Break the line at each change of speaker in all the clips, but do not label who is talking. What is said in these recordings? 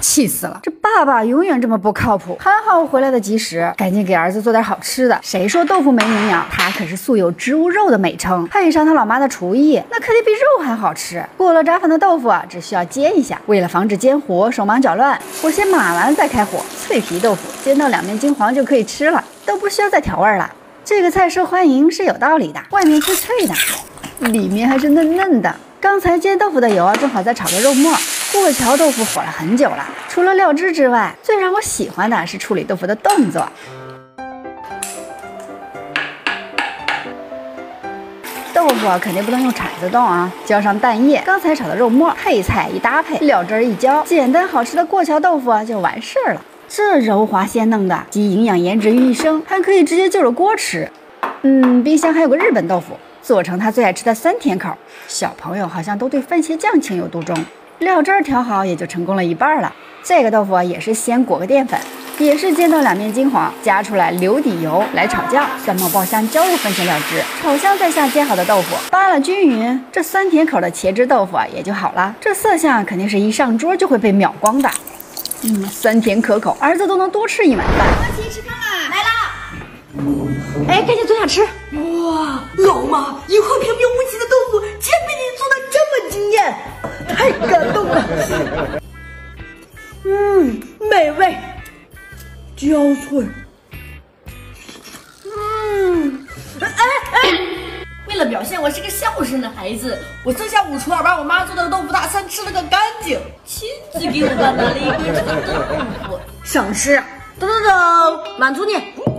气死了！这爸爸永远这么不靠谱。还好回来的及时，赶紧给儿子做点好吃的。谁说豆腐没营养？它可是素有植物肉的美称，配上他老妈的厨艺，那可得比肉还好吃。过了炸粉的豆腐啊，只需要煎一下。为了防止煎糊手忙脚乱，我先码完再开火。脆皮豆腐煎到两面金黄就可以吃了，都不需要再调味了。这个菜受欢迎是有道理的，外面脆脆的，里面还是嫩嫩的。刚才煎豆腐的油啊，正好在炒个肉末。过桥豆腐火了很久了，除了料汁之外，最让我喜欢的是处理豆腐的动作。豆腐啊，肯定不能用铲子动啊，浇上蛋液，刚才炒的肉末，配菜一搭配，料汁一浇，简单好吃的过桥豆腐啊就完事儿了。这柔滑鲜嫩的，集营养颜值于一身，还可以直接就着锅吃。冰箱还有个日本豆腐，做成他最爱吃的酸甜口。小朋友好像都对番茄酱情有独钟。料汁调好也就成功了一半了。这个豆腐也是先裹个淀粉，也是煎到两面金黄，加出来留底油来炒酱，蒜末爆香，浇入番茄料汁，炒香再下煎好的豆腐，扒拉均匀，这酸甜口的茄汁豆腐啊也就好了。这色相肯定是一上桌就会被秒光的。酸甜可口，儿子都能多吃一碗饭。
一起吃饭啦！来啦！
哎，赶紧坐下吃。
哇，老妈，一块平平无奇的豆腐，竟然被你做得这么惊艳，太感动了。美味，焦脆。
为了表现我是个孝顺的孩子，我这下午厨儿把我妈做的豆腐大餐吃了个干净，亲自给我爸拿了一个这个豆腐，
省事。噔噔噔，满足你。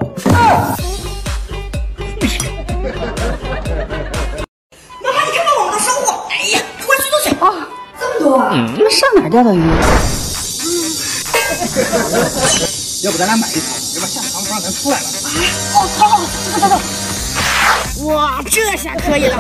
妈妈，你看看我们的收获！哎呀，快去多水啊！这么多啊！
这上哪儿钓的鱼？
要不咱俩买一条，别把下场不让咱出来了。
好，走。哇，这下可以了！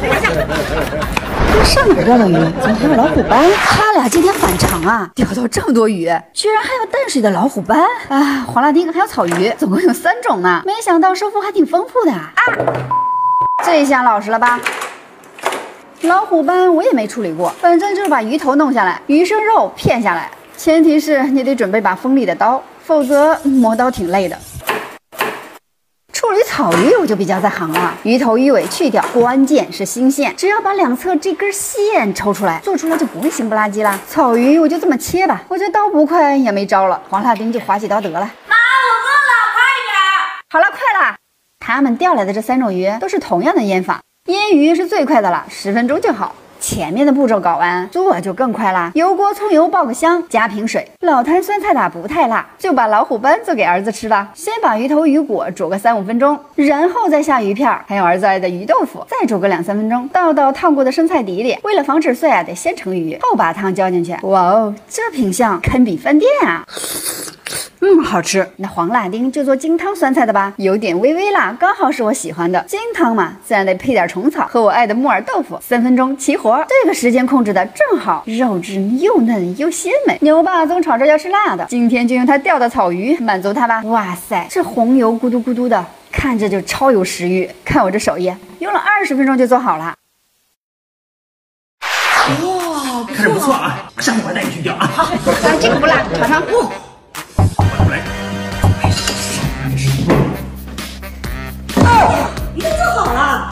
这上哪儿钓的鱼？怎么还有老虎斑？他俩今天反常啊，钓到这么多鱼，居然还有淡水的老虎斑啊！黄辣丁还有草鱼，总共有3种呢。没想到收获还挺丰富的啊！这下老实了吧？老虎斑我也没处理过，反正就是把鱼头弄下来，鱼生肉片下来，前提是你得准备把锋利的刀，否则磨刀挺累的。处理草鱼我就比较在行了，鱼头鱼尾去掉，关键是新鲜，只要把两侧这根线抽出来，做出来就不会腥不拉几啦。草鱼我就这么切吧，我这刀不快也没招了，黄辣丁就划起刀得了。
妈，我饿了，快点！
好了，快了。他们钓来的这3种鱼都是同样的腌法，腌鱼是最快的了，10分钟就好。前面的步骤搞完，做就更快啦。油锅葱油爆个香，加瓶水。老坛酸菜打不太辣，就把老虎斑做给儿子吃吧。先把鱼头鱼果煮个3-5分钟，然后再下鱼片，还有儿子爱的鱼豆腐，再煮个2-3分钟，倒到烫过的生菜底里。为了防止碎啊，得先盛鱼，后把汤浇进去。哇哦，这品相堪比饭店啊！好吃。那黄辣丁就做金汤酸菜的吧，有点微微辣，刚好是我喜欢的。金汤嘛，自然得配点虫草和我爱的木耳豆腐，3分钟齐活。这个时间控制的正好，肉质又嫩又鲜美。牛爸总吵着要吃辣的，今天就用他钓的草鱼满足他吧。哇塞，这红油咕嘟咕嘟的，看着就超有食欲。看我这手艺，用了20分钟就做好了。
哇，看着不错啊，下次我带你去钓啊。
好，这个不辣，尝尝。
来。
鱼都做好了。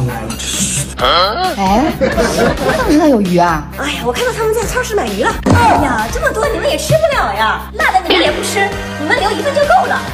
哎，我怎么知道有鱼啊？
哎呀，我看到他们在超市买鱼了。哎呀，这么多你们也吃不了呀，辣的你们也不吃，你们留1份就够了。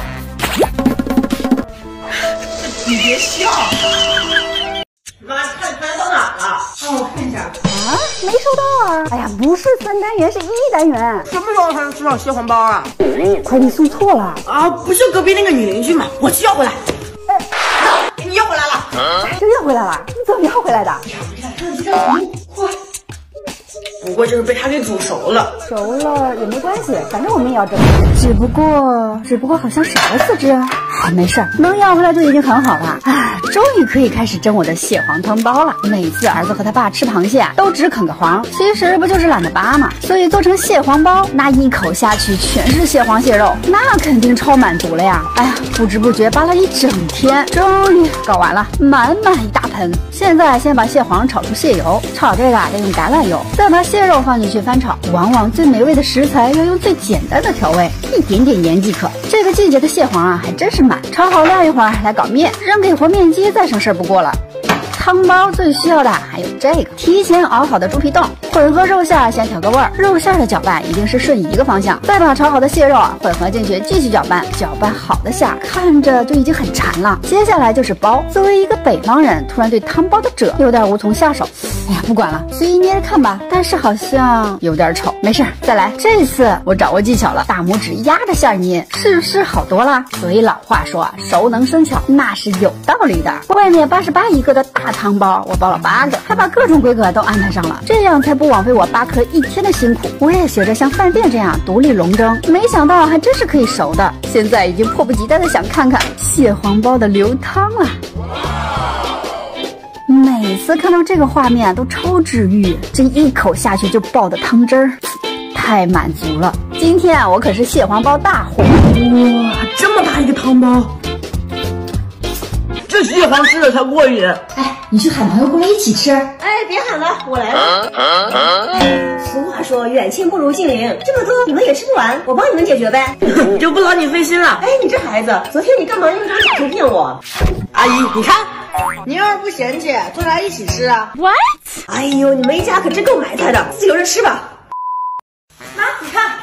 你别笑。
妈，看到哪了？
让我看一下。
啊，没收到啊！哎呀，不是3单元，是1单元。
什么时候才能收到蟹黄包啊？
快递送错了
啊，不是隔壁那个女邻居吗？我去要回来。给你要回来了。
又要回来了？你怎么要回来的？
快！不过就是被他给煮熟了。
熟了也没关系，反正我们也要蒸。只不过好像少了4只。 没事，能要回来就已经很好了。啊，终于可以开始蒸我的蟹黄汤包了。每次儿子和他爸吃螃蟹都只啃个黄，其实不就是懒得扒吗？所以做成蟹黄包，那一口下去全是蟹黄蟹肉，那肯定超满足了呀！哎呀，不知不觉扒了一整天，终于搞完了，满满一大盆。现在先把蟹黄炒出蟹油，炒这个要用橄榄油，再把蟹肉放进去翻炒。往往最美味的食材要用最简单的调味，一点点盐即可。这个季节的蟹黄啊，还真是满。炒好晾一会儿，来搞面，扔给和面机再省事不过了。汤包最需要的还有这个提前熬好的猪皮冻，混合肉馅先调个味儿，肉馅的搅拌一定是顺一个方向，再把炒好的蟹肉混合进去继续搅拌，搅拌好的馅看着就已经很馋了。接下来就是包，作为一个北方人，突然对汤包的褶有点无从下手。哎呀，不管了，随意捏着看吧。但是好像有点丑，没事，再来。这次我掌握技巧了，大拇指压着馅捏，是不是好多啦？所以老话说啊，熟能生巧，那是有道理的。外面88一个的大汤包，我包了8个，还把各种规格都安排上了，这样才不枉费我扒壳1天的辛苦。我也学着像饭店这样独立笼蒸，没想到还真是可以熟的。现在已经迫不及待的想看看蟹黄包的流汤了。每次看到这个画面都超治愈，这一口下去就爆的汤汁儿，太满足了。今天啊，我可是蟹黄包大户。
哇，这么大一个汤包，这蟹黄吃的才过瘾。
哎，你去喊朋友过来一起吃。
哎，别喊了，我来了。俗话说远亲不如近邻，这么多你们也吃不完，我帮你们解决呗。
就不劳你费心了。
哎，你这孩子，昨天你干嘛用张假图骗我？
阿姨，你看，
你要是不嫌弃，坐俩一起吃啊。
What？ 哎呦，你们一家可真够埋汰的，自己留着吃吧。
妈，你看，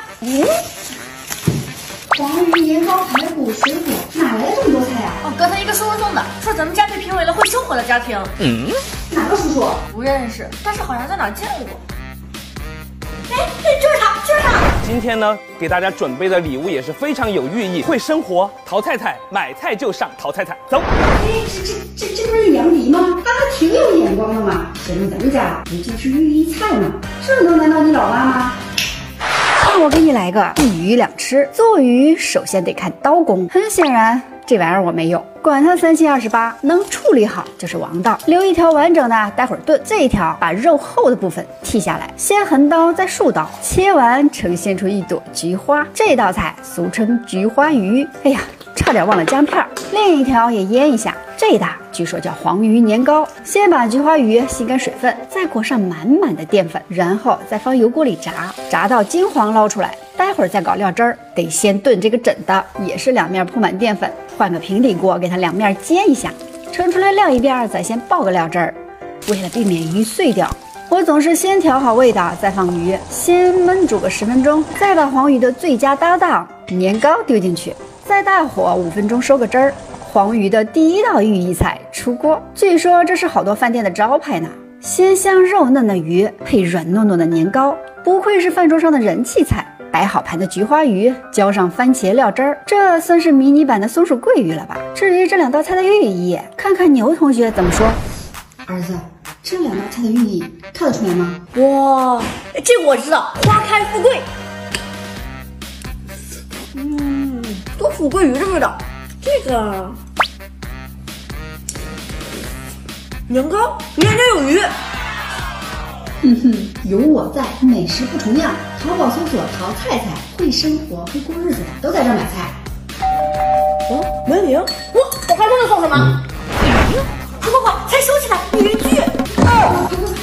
黄鱼、年糕、排骨、水果，哪来的这么多菜呀？
哦，刚才一个叔叔送的，说咱们家被评为了会生活的家庭。
哪个叔叔？
不认识，但是好像在哪儿见过。
哎，就是他，就是他。
今天呢，给大家准备的礼物也是非常有寓意。会生活，淘菜菜，买菜就上淘菜菜，走。
哎，这不是杨迪吗？他还挺有眼光的嘛。谁让咱们家不就是寓意菜吗？这能难到你老妈吗？那我给你来个一鱼两吃。做鱼首先得看刀工，很显然这玩意儿我没有。管它3七28，能处理好就是王道。留一条完整的，待会儿炖。这一条把肉厚的部分剔下来，先横刀再竖刀，切完呈现出一朵菊花。这道菜俗称菊花鱼。哎呀，差点忘了姜片。另一条也腌一下。这道据说叫黄鱼年糕，先把菊花鱼吸干水分，再裹上满满的淀粉，然后再放油锅里炸，炸到金黄捞出来。待会儿再搞料汁儿，得先炖这个枕的，也是2面铺满淀粉，换个平底锅给它2面煎一下，盛出来晾一边，再先爆个料汁儿。为了避免鱼碎掉，我总是先调好味道，再放鱼，先焖煮个10分钟，再把黄鱼的最佳搭档年糕丢进去，再大火5分钟收个汁儿。黄鱼的第一道寓意菜出锅，据说这是好多饭店的招牌呢。鲜香肉嫩的鱼配软糯糯的年糕，不愧是饭桌上的人气菜。摆好盘的菊花鱼，浇上番茄料汁儿，这算是迷你版的松鼠桂鱼了吧？至于这2道菜的寓意，看看牛同学怎么说。儿子，这2道菜的寓意看得出来吗？
哇，这个我知道，花开富贵。多富贵鱼的味道。这个年糕里面有鱼。
有我在，美食不重样。淘宝搜索淘菜菜，会生活会过日子的都在这买菜。
哦，门铃。我还真的送什么？快快快，才收起来，渔具。